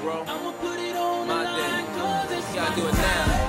bro. I'ma put it on My the line, day. 'cause it's You gotta my do it now. time.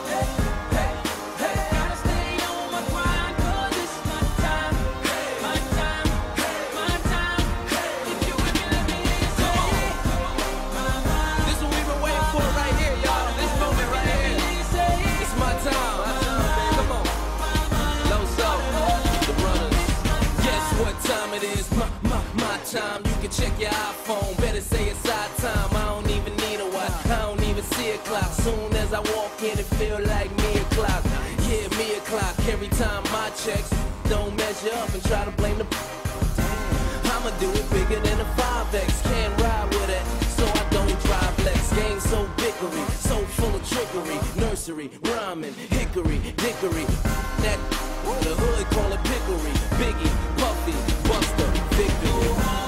Gotta stay on my grind, 'cause it's my time. My time, my time. If you with me, let me hear you say it. This is what we've been waiting for right here, y'all. This moment right here. It's my time. Come on. Low soul, the brothers. Guess what time it is? My time. You can check your iPhone. Better say it's our time. I don't even need a watch. I don't even see a clock. Soon as I walk in, it feel like me o'clock. Yeah, me o'clock. Every time my checks don't measure up and try to blame the. I'ma do it bigger than a 5X. Can't ride with it, so I don't drive Lex. Game so bickery, so full of trickery. Nursery, rhyming, hickory, dickory. That the hood call it pickery. Biggie, Puffy, Buster, victory.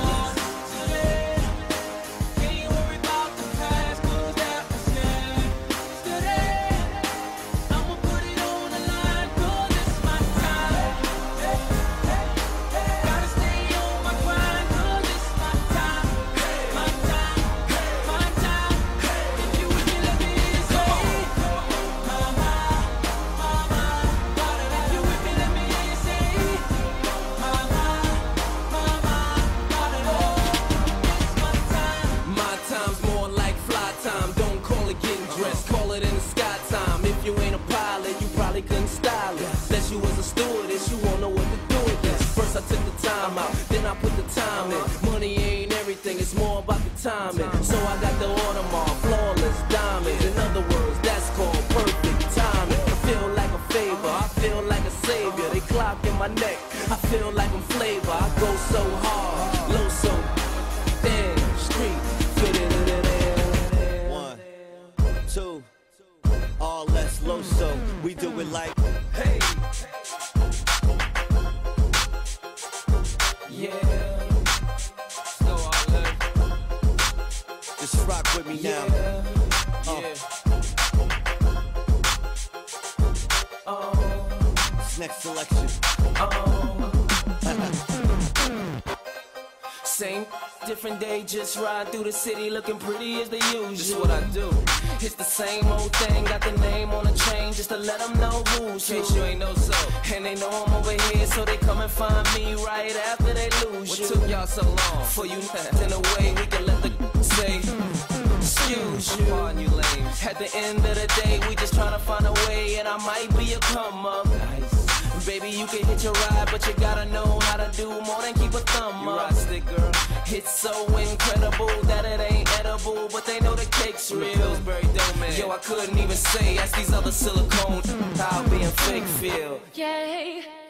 Then I put the time in. Money ain't everything, it's more about the timing. So I got the Audemars, flawless diamonds. In other words, that's called perfect timing. I feel like a favor, I feel like a savior. They clock in my neck, I feel like I'm flavor. I go so hard, low so damn street. Fit it in. 1, 2, all less low so. We do it like hey. Yeah, so all left. Just rock with me now. This next selection. Same, different day, just ride through the city looking pretty as the usual. This is what I do. It's the same old thing, got the name on the chain just to let them know who's who. In case you ain't know so. And they know I'm over here, so they come and find me right after they lose you. What took y'all so long? For you in a way we can let the say, excuse you. Pardon you lames. At the end of the day, we just tryna find a way, and I might be a come up. Nice. Baby, you can hit your ride, but you gotta know how to do more than keep a thumb up. Stick, girl. It's so incredible that it ain't edible, but they know the cake's real. Yo, I couldn't even say, ask these other silicone how being fake feel. Yeah.